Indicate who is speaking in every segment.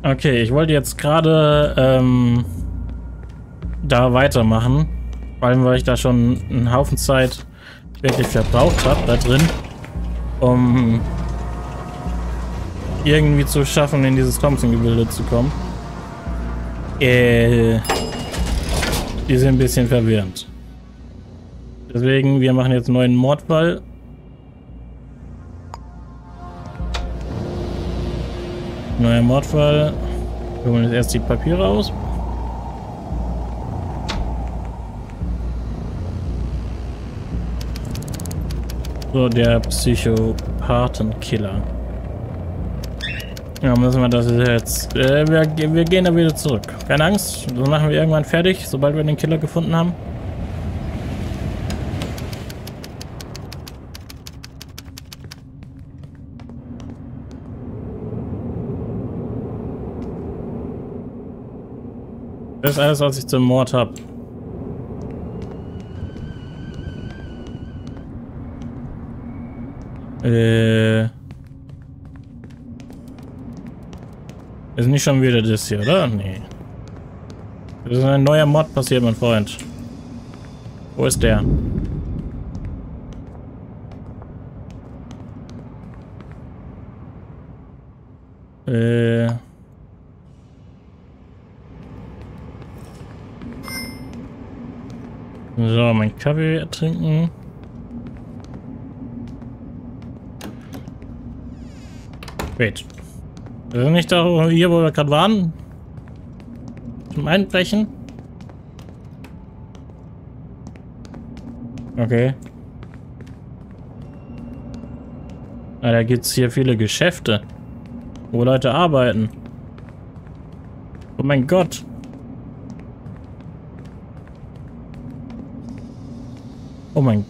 Speaker 1: Okay, ich wollte jetzt gerade da weitermachen, vor allem weil ich da schon einen Haufen Zeit wirklich verbraucht habe da drin, um irgendwie zu schaffen, in dieses Thompson-Gebilde zu kommen. Die sind ein bisschen verwirrend. Deswegen, wir machen jetzt einen neuen Mordfall. Neuer Mordfall. Wir holen jetzt erst die Papiere aus. So, der Psychopathenkiller. Ja, müssen wir das jetzt... wir gehen da wieder zurück. Keine Angst, das machen wir irgendwann fertig, sobald wir den Killer gefunden haben. Das ist alles, was ich zum Mord habe. Ist nicht schon wieder das hier, oder? Nee. Das ist ein neuer Mod passiert, mein Freund. Wo ist der? So, mein Kaffee ertrinken. Wait. Das ist nicht da hier, wo wir gerade waren? Zum Einbrechen? Okay. Ah, da gibt es hier viele Geschäfte, wo Leute arbeiten. Oh mein Gott. Oh mein...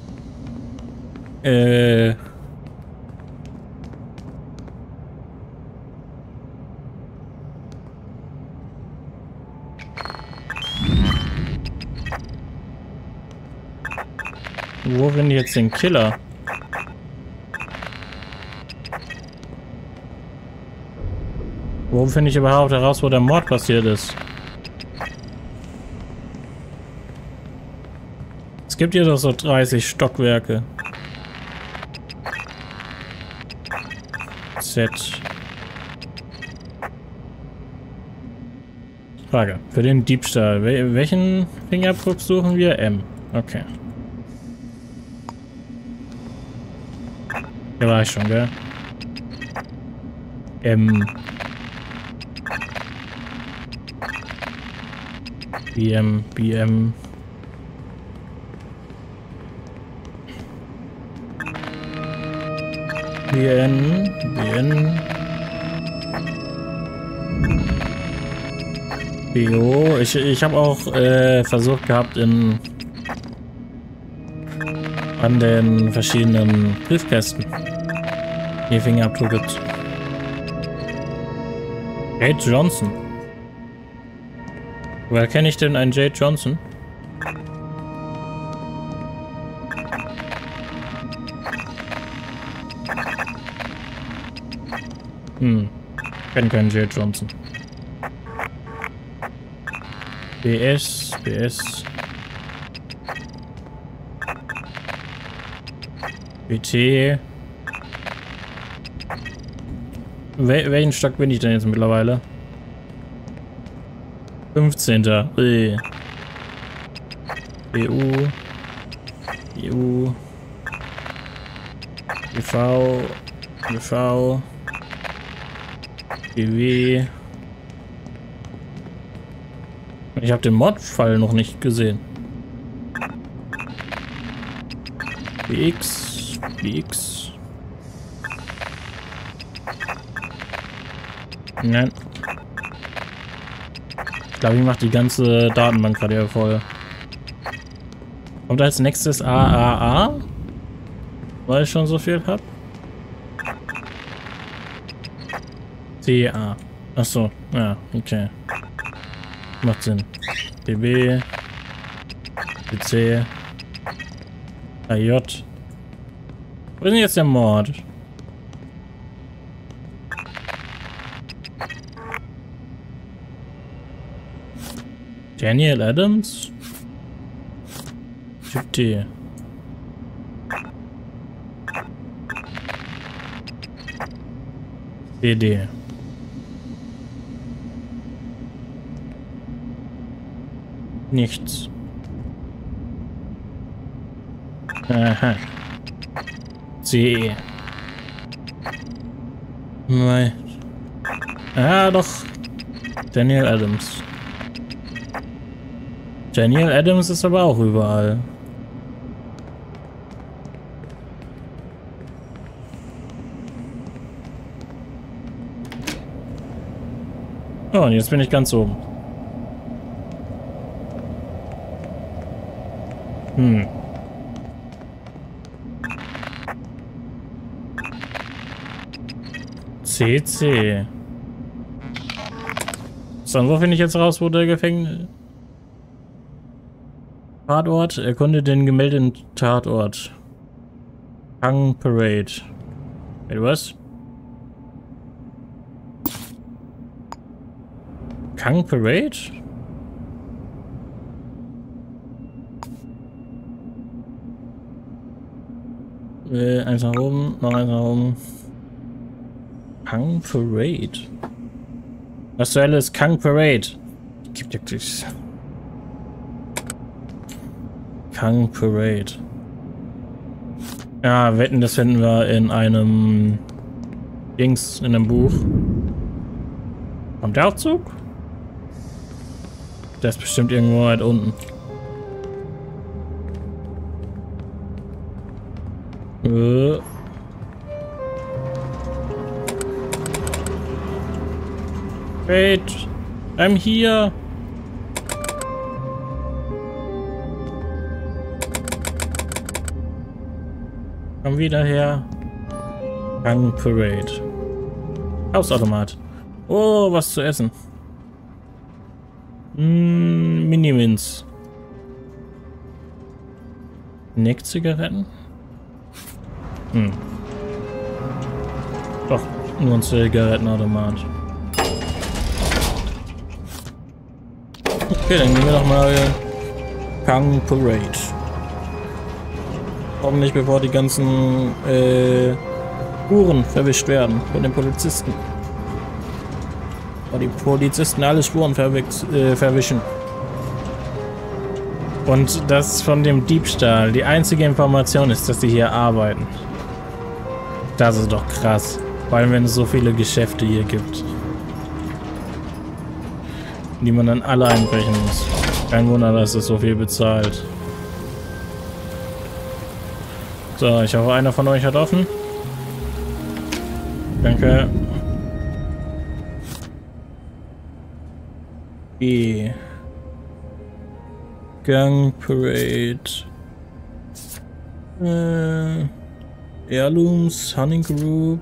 Speaker 1: Wo finde ich jetzt den Killer? Wo finde ich überhaupt heraus, wo der Mord passiert ist? Es gibt hier doch so 30 Stockwerke. Z. Frage. Für den Diebstahl. Welchen Fingerabdruck suchen wir? M. Okay. Der war ich schon, gell? BM. BN. BO. Ich habe auch versucht gehabt, an den verschiedenen Briefkästen die Fingerabdrücke zu... Jade Johnson. Woher kenne ich denn einen Jade Johnson? Kenne keinen Jade Johnson. BS. BT. Welchen Stock bin ich denn jetzt mittlerweile? 15. BU. BV. BW. Ich habe den Mod-Fall noch nicht gesehen. BX. Nein. Ich glaube, ich mache die ganze Datenbank gerade hier voll. Kommt als nächstes AAA? Weil ich schon so viel habe. CA. Achso, ja, okay. Macht Sinn. DB. PC. AJ. Wo ist denn jetzt der Mord? Daniel Adams? Typ D. DD. Nichts. Aha. C. Nein. Ah, doch. Daniel Adams. Daniel Adams ist aber auch überall. Oh, und jetzt bin ich ganz oben. CC. So, und wo finde ich jetzt raus, wo der Gefängnis... Tatort? Erkunde den gemeldeten Tatort. Hang Parade. Wait, was? Kang Parade? Eins nach oben, noch eins nach oben. Kang Parade. Was zur Hölle ist Kang Parade? Gibt ja nichts. Kang Parade. Ja, wetten, das finden wir in einem Dings, in einem Buch. Kommt der Aufzug? Der ist bestimmt irgendwo weit unten. Wait, I'm here. Komm wieder her. Kang Parade. Hausautomat. Oh, was zu essen. Mini-Mints. Neck-Zigaretten? Doch, nur ein Zigarettenautomat. Okay, dann gehen wir doch mal Kang Parade. Hoffentlich bevor die ganzen Spuren verwischt werden von den Polizisten. Weil die Polizisten alle Spuren verwischen. Und das von dem Diebstahl die einzige Information ist, dass die hier arbeiten. Das ist doch krass. Vor allem, wenn es so viele Geschäfte hier gibt. Die man dann alle einbrechen muss. Kein Wunder, dass es so viel bezahlt. So, ich hoffe, einer von euch hat offen. Danke. E. Gang Parade. Heirlooms, Honey Group.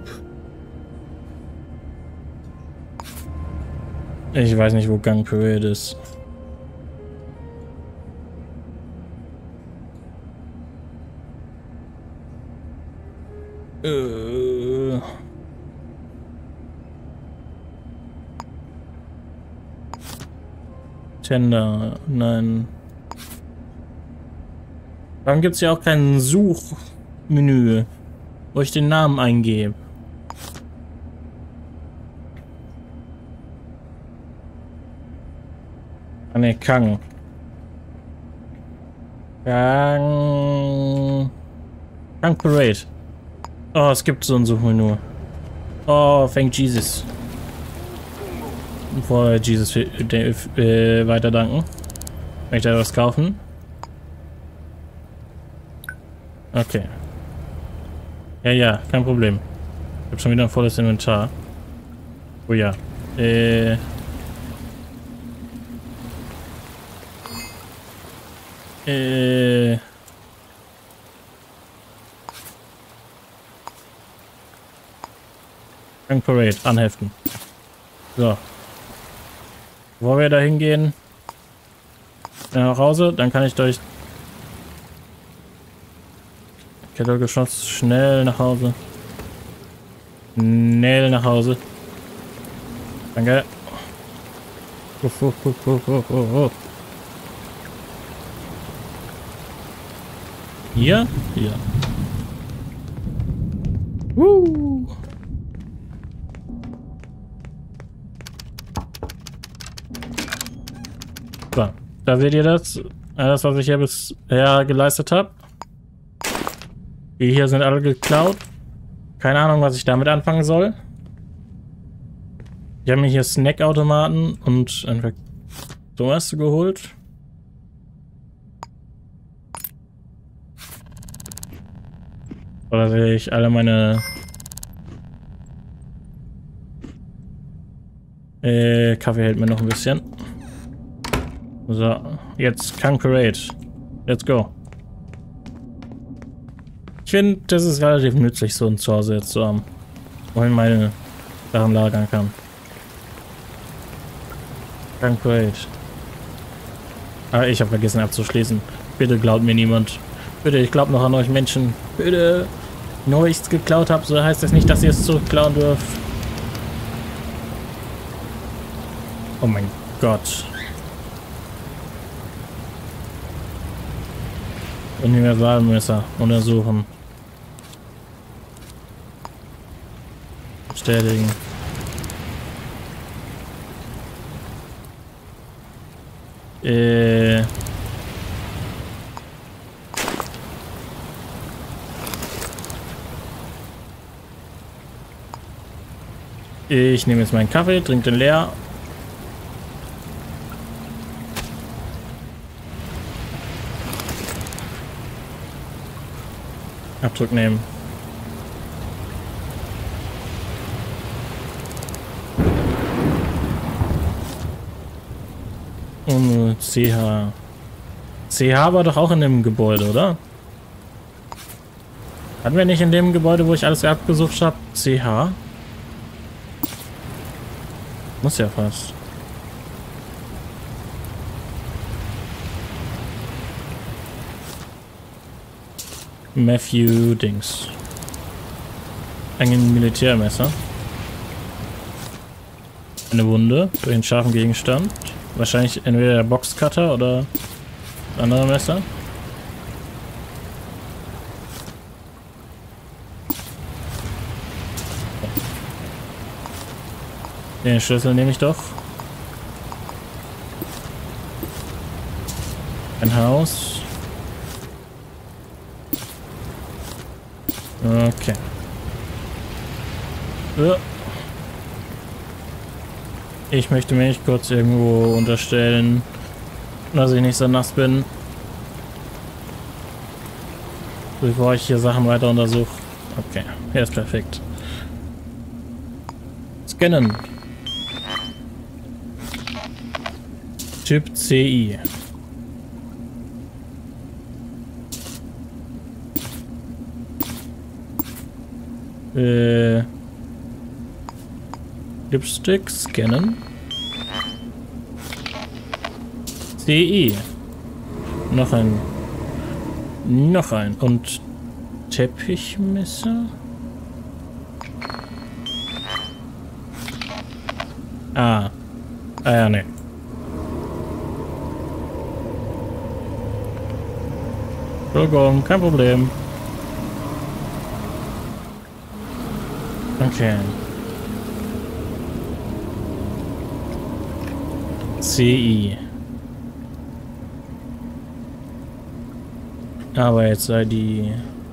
Speaker 1: Ich weiß nicht, wo Gang Parade ist. Tender, nein. Warum gibt es ja auch kein Suchmenü, wo ich den Namen eingebe? Ah ne, Kang. Kang Parade. Oh, es gibt so ein Suchmenü. Oh, thank Jesus. Bevor wir Jesus weiter danken. Möchte er was kaufen? Okay. Ja, kein Problem. Ich habe schon wieder ein volles Inventar. Oh ja. Gang Parade, anheften. So. Bevor wir da hingehen, nach Hause, dann kann ich durch Kettelgeschoss schnell nach Hause. Schnell nach Hause. Danke. Hier? Hier. So, da seht ihr das. Das, was ich hier bisher geleistet habe. Die hier sind alle geklaut. Keine Ahnung, was ich damit anfangen soll. Ich habe mir hier Snackautomaten und einfach sowas geholt. Oder sehe ich alle meine Kaffee hält mir noch ein bisschen. So, jetzt Kang Parade. Let's go. Ich finde, das ist relativ nützlich, so ein Zuhause jetzt zu haben. Wo ich meine Sachen lagern kann. Kang Parade. Ah, ich habe vergessen abzuschließen. Bitte glaubt mir niemand. Bitte, ich glaube noch an euch Menschen. Bitte. Nur weil ich es geklaut habe, so heißt das nicht, dass ihr es zurückklauen dürft. Oh mein Gott. Universalmesser untersuchen. Bestätigen. Ich nehme jetzt meinen Kaffee, trinke den leer. Abdruck nehmen. Und CH. CH war doch auch in dem Gebäude, oder? Hatten wir nicht in dem Gebäude, wo ich alles abgesucht habe, CH? Muss ja fast. Matthew Dings. Ein Militärmesser. Eine Wunde durch einen scharfen Gegenstand. Wahrscheinlich entweder der Boxcutter oder ein anderer Messer. Den Schlüssel nehme ich doch. Ein Haus. Okay. Ich möchte mich kurz irgendwo unterstellen, dass ich nicht so nass bin, bevor ich hier Sachen weiter untersuche. Okay, hier ist perfekt. Scannen. Typ CI. Lipstick scannen. CI. Noch ein. Noch ein. Und Teppichmesser. Ah. Ah ja, ne. Entschuldigung, kein Problem. Okay. CI. Arbeits-ID.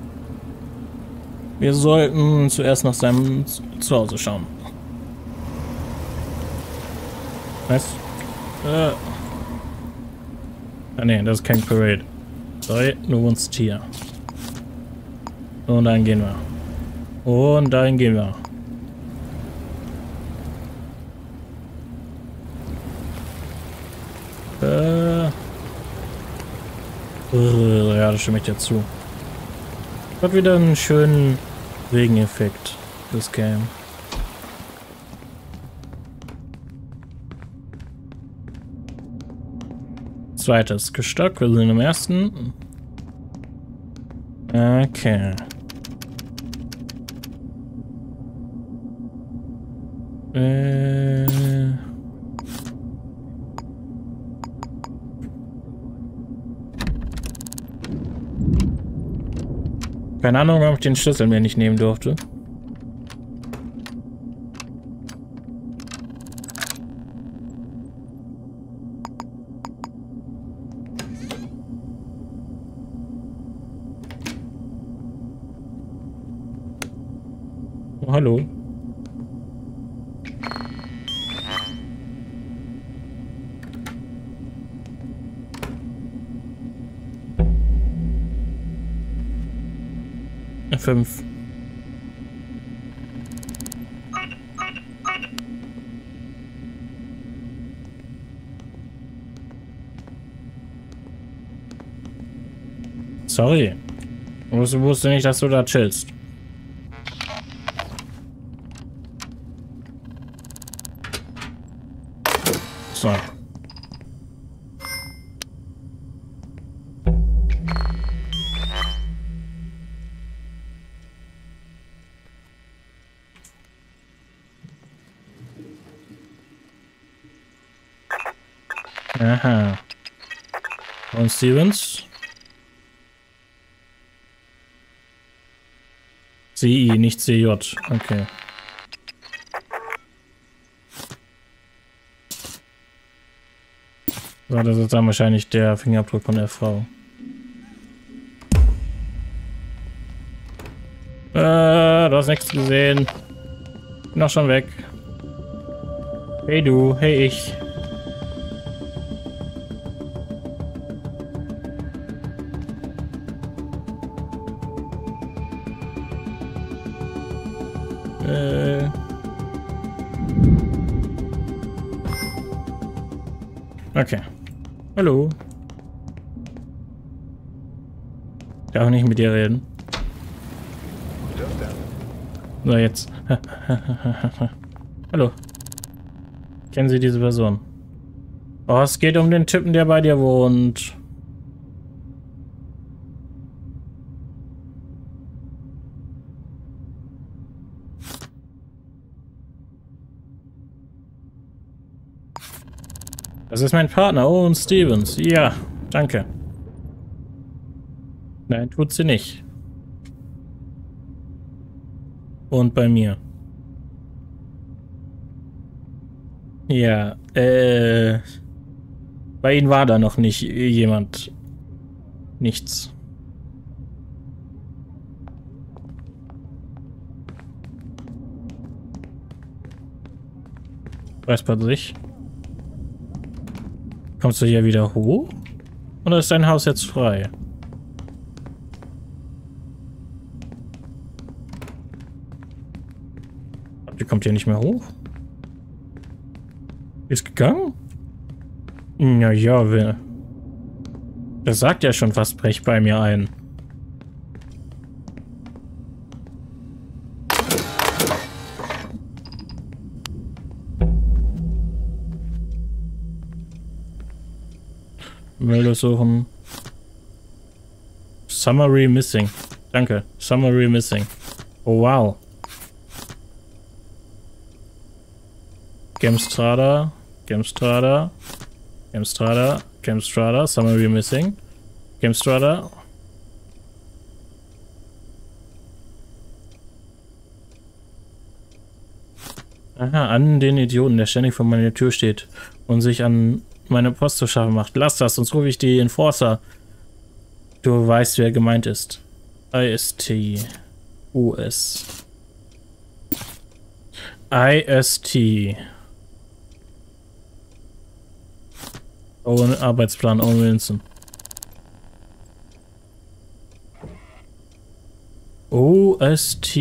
Speaker 1: Wir sollten zuerst nach seinem Zuhause schauen. Was? Ah ne, das ist kein Parade. Sorry, du wohnst hier. Und dann gehen wir. Und dahin gehen wir. Ja, das stimme ich dir zu. Hat wieder einen schönen Regeneffekt, das Game. Zweites Gestock, wir sind im ersten. Okay. Keine Ahnung, warum ich den Schlüssel mir nicht nehmen durfte. Oh, hallo. Fünf. Sorry. Ich wusste nicht, dass du da chillst. So. Aha. Und Stevens? CI, nicht CJ. Okay. So, das ist dann wahrscheinlich der Fingerabdruck von der Frau. Du hast nichts gesehen. Bin auch schon weg. Hey du, hey ich. Okay. Hallo. Ich darf nicht mit dir reden. So, jetzt. Hallo. Kennen Sie diese Person? Oh, es geht um den Typen, der bei dir wohnt. Das ist mein Partner, Owen Stevens. Ja, danke. Nein, tut sie nicht. Und bei mir. Ja, bei Ihnen war da noch nicht jemand. Nichts. Weiß bei sich. Kommst du hier wieder hoch? Oder ist dein Haus jetzt frei? Die kommt hier nicht mehr hoch? Ist gegangen? Naja, wer? Das sagt ja schon fast brech bei mir ein. Müll suchen. Summary missing. Danke. Summary missing. Oh wow. Gemstrada. Gemstrada. Gemstrada. Gemstrada. Summary missing. Gemstrada. Aha, an den Idioten, der ständig vor meiner Tür steht und sich an meine Post zu schaffen macht. Lass das, sonst rufe ich die Enforcer. Du weißt, wer gemeint ist. IST. US. IST. Owen Arbeitsplan, Owen Wilson. OST.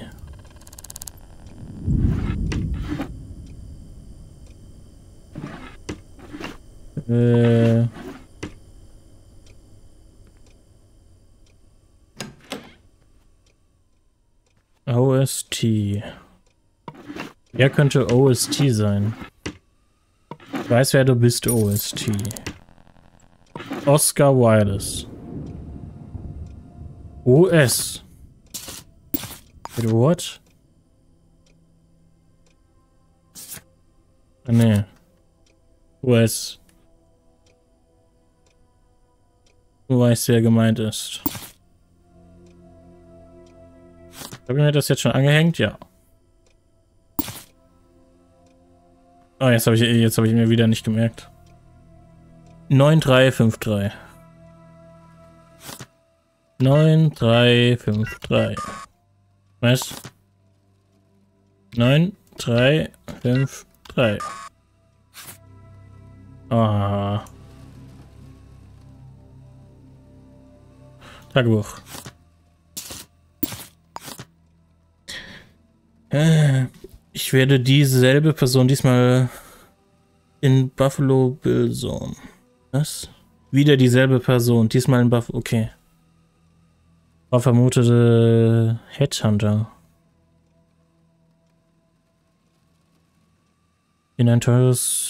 Speaker 1: OST. Wer könnte OST sein? Ich weiß, wer du bist, OST. Oscar Wildes. OS. Wait, what? Nee. US. Du weißt, wer gemeint ist. Habe ich mir das jetzt schon angehängt? Ja. Oh, jetzt habe ich mir wieder nicht gemerkt. 9353. 9353. Was? 9353. Ah. Tagebuch. Ich werde dieselbe Person diesmal in Buffalo Bill Zone. Was? Wieder dieselbe Person, diesmal in Buffalo. Okay. War vermutete Headhunter. In ein teures...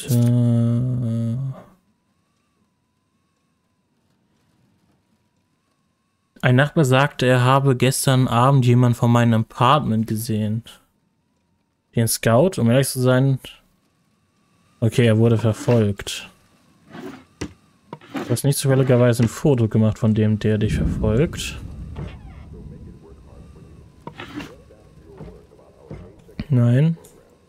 Speaker 1: Ein Nachbar sagte, er habe gestern Abend jemand von meinem Apartment gesehen. Den Scout, um ehrlich zu sein. Okay, er wurde verfolgt. Du hast nicht zufälligerweise ein Foto gemacht von dem, der dich verfolgt. Nein.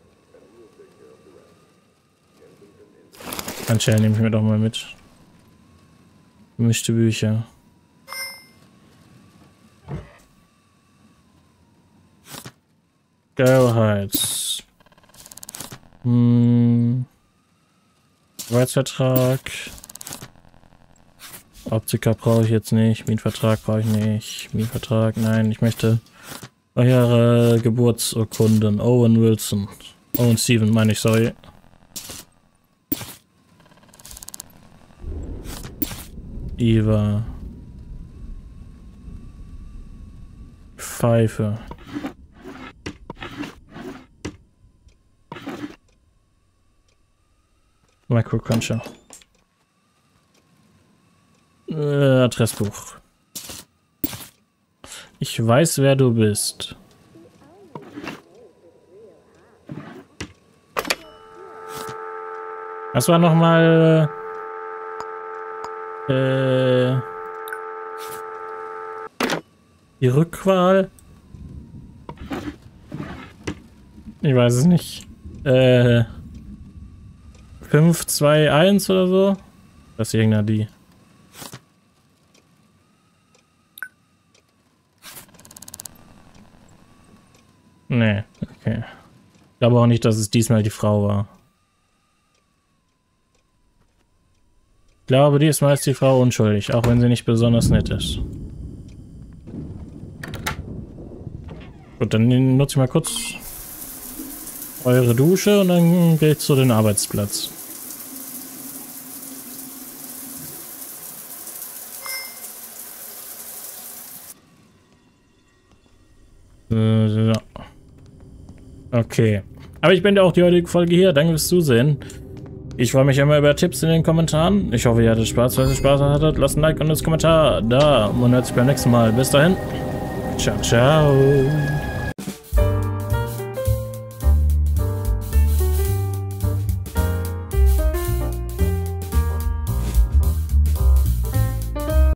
Speaker 1: Anscheinend nehme ich mir doch mal mit. Gemischte Bücher. Geilheit. Arbeitsvertrag. Optiker brauche ich jetzt nicht. Mietvertrag brauche ich nicht. Mietvertrag, nein. Ich möchte eure Geburtsurkunden. Owen Wilson. Owen Steven, meine ich, sorry. Eva. Pfeife. Microcruncher. Adressbuch. Ich weiß, wer du bist. Was war nochmal... die Rückwahl? Ich weiß es nicht. 5, 2, 1 oder so? Das ist irgendeiner die. Nee, okay. Ich glaube auch nicht, dass es diesmal die Frau war. Ich glaube, diesmal ist die Frau unschuldig, auch wenn sie nicht besonders nett ist. Gut, dann nutze ich mal kurz eure Dusche und dann geht's zu den Arbeitsplatz. So. Okay. Aber ich beende auch die heutige Folge hier. Danke fürs Zusehen. Ich freue mich immer über Tipps in den Kommentaren. Ich hoffe, ihr hattet Spaß. Falls ihr Spaß hattet, lasst ein Like und das Kommentar da. Und hört sich beim nächsten Mal. Bis dahin. Ciao, ciao.